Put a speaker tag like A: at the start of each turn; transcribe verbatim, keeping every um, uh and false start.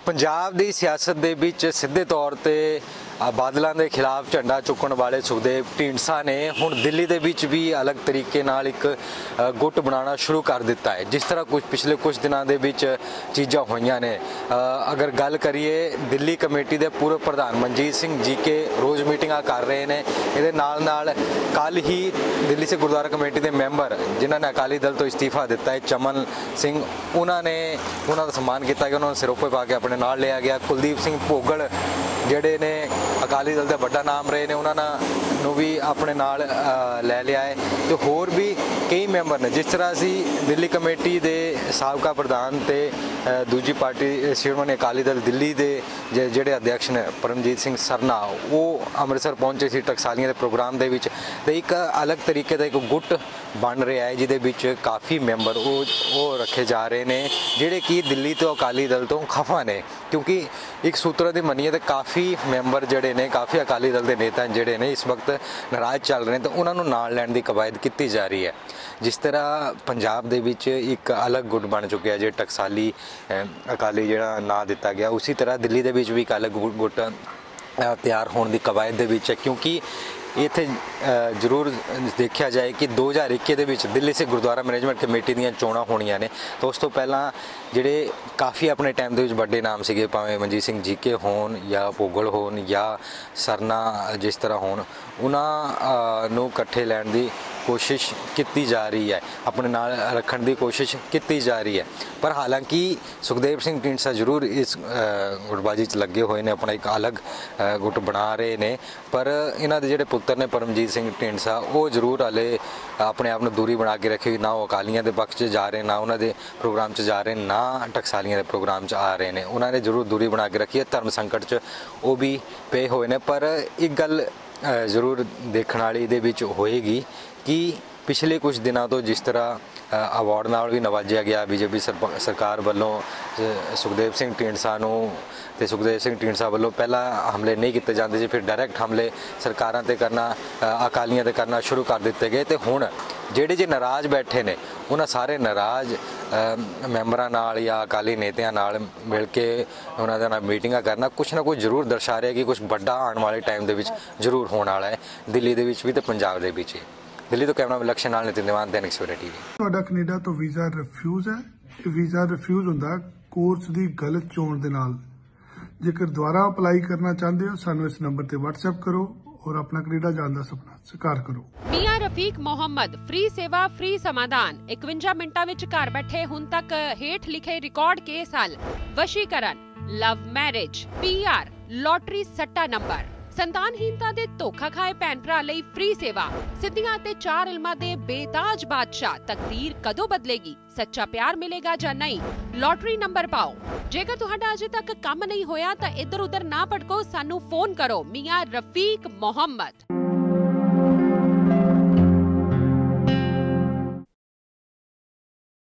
A: पंजाब दी सियासत दे विच सीधे तौर ते बादलों के खिलाफ झंडा चुकण वाले सुखदेव ढींडसा ने हुण दिल्ली दे विच भी अलग तरीके नाल एक गुट बनाना शुरू कर दिता है। जिस तरह कुछ पिछले कुछ दिनों के विच चीज़ां होईयां ने, अगर गल करिए दिल्ली कमेटी के पूर्व प्रधान मनजीत सिंह जी के रोज़ मीटिंगां कर रहे हैं। ये नाल नाल कल ही दिल्ली से गुरुद्वारा कमेटी के मैंबर जिन्होंने अकाली दल तो इस्तीफा दिता है, चमन सिंह, उन्होंने उन्होंने सम्मान किया गया, उन्होंने सिरोपे पा के अपने नाल लिया गया। कुलदीप सिंह भोगल जिहड़े ने अकाली दल का बड़ा नाम रहे ने, उन्होंने भी अपने नाल लै लिया है। तो होर भी कई मैंबर ने, जिस तरह असी दिल्ली कमेटी के साबका प्रधान ते दूजी पार्टी श्रोमणी अकाली दल दिल्ली के जिहड़े अध्यक्ष ने परमजीत सिंह सरना, वो अमृतसर पहुंचे सी टकसालियां के प्रोग्राम के विच। ते एक अलग तरीके का एक गुट बन रहा है जिहदे विच काफ़ी मैंबर वो वो रखे जा रहे हैं जिहड़े कि दिल्ली तो अकाली दल तो खफा ने, क्योंकि एक सूत्रों की मनीए तो काफ़ी मैंबर जिहड़े ने, काफ़ी अकाली दल के नेता जिहड़े ने इस वक्त नाराज़ चल रहे हैं, तो उन्होंने नाल लैण की कवायद की जा रही है। जिस तरह पंजाब दे विच एक अलग गुट बन चुका है जो टकसाली अकाली जिहड़ा नाम दिता गया, उसी तरह दिल्ली दे विच भी एक अलग गुट तैयार होने की कवायद दे विच है। क्योंकि इत्थे जरूर देखा जाए कि दो हज़ार इक्की दे विच दिल्ली से गुरुद्वारा मैनेजमेंट कमेटी दीयां चोणां होणीआं ने, तो उस तो पहला जिहड़े काफ़ी अपने टाइम दे विच बड़े नाम सीगे, भावें मनजीत सिंह जी के होण या भोगल होण या सरना जिस तरह होण, उन्हां नूं इकट्ठे लैण दी कोशिश की जा रही है, अपने नाल रखण दी कोशिश की जा रही है। पर हालांकि सुखदेव सिंह ढींडसा जरूर इस गुटबाजी च लगे हुए ने, अपना एक अलग गुट बना रहे ने, पर इन्हां दे जिहड़े पुत्र ने परमजीत सिंह ढींडसा, वो जरूर हाले अपने आप नूं दूरी बना के रखी, ना वो अकालियां दे पक्ष च जा रहे, ना उन्होंने प्रोग्राम च जा रहे, ना टकसालियां दे प्रोग्राम च आ रहे हैं। उन्होंने जरूर दूरी बना के रखी है, धर्म संकट च वो भी पे हुए ने। पर एक गल जरूर देखने वाली दे विच होएगी कि पिछले कुछ दिनों तो जिस तरह अवार्ड नाल भी नवाजिया गया बीजेपी सरकार वालों सुखदेव सिंह ढींडसा नूं, ते सुखदेव सिंह ढींडसा वालों पहला हमले नहीं किए जाते सी, फिर डायरैक्ट हमले सरकारां ते करना, अकालियां ते करना शुरू कर दिते गए। तो हुण जिहड़े जे नाराज़ बैठे ने, उन्हां सारे नाराज़ मैंबरां नाल या अकाली नेतियां नाल मिल के उन्हां दे नाल मीटिंगां करना कुछ ना कुछ जरूर दर्शा रहा है कि कुछ बड़ा आने वाले टाइम दे विच जरूर होने वाला है, दिल्ली दे विच भी ते पंजाब दे विच। दिल्ली तो कैमरा लक्ष्य नाल नितिन दीवान, दैनिक सवेरा टीवी।
B: ਤੁਹਾਡਾ ਕੈਨੇਡਾ ਤੋਂ ਵੀਜ਼ਾ ਰਿਫਿਊਜ਼ ਹੈ। ਇਹ ਵੀਜ਼ਾ ਰਿਫਿਊਜ਼ ਹੁੰਦਾ ਕੋਰਸ ਦੀ ਗਲਤ ਚੋਣ ਦੇ ਨਾਲ। ਜੇਕਰ ਦੁਬਾਰਾ ਅਪਲਾਈ ਕਰਨਾ ਚਾਹੁੰਦੇ ਹੋ ਸਾਨੂੰ ਇਸ ਨੰਬਰ ਤੇ WhatsApp ਕਰੋ और अपना कनेडा जाने का सपना साकार करो।
C: मियां रफीक मोहम्मद, फ्री सेवा फ्री समाधान, इकवंजा मिनटां विच घर बैठे हुण तक हेठ लिखे रिकॉर्ड केस हल, वशीकरण, लव मैरिज, पीआर, लॉटरी सट्टा नंबर, संतानहीनता दे धोखा खाए भैन भरा लई फ्री सेवा, सिद्धियां ते चार इल्मां दे बेताज बादशाह। तकदीर कदों बदलेगी, सच्चा प्यार मिलेगा जां नहीं, लॉटरी नंबर पाओ। जेकर तुहाडा अजे तक काम नहीं होया तां इधर उधर ना भटको, सानू फोन करो। मियां रफीक मोहम्मद।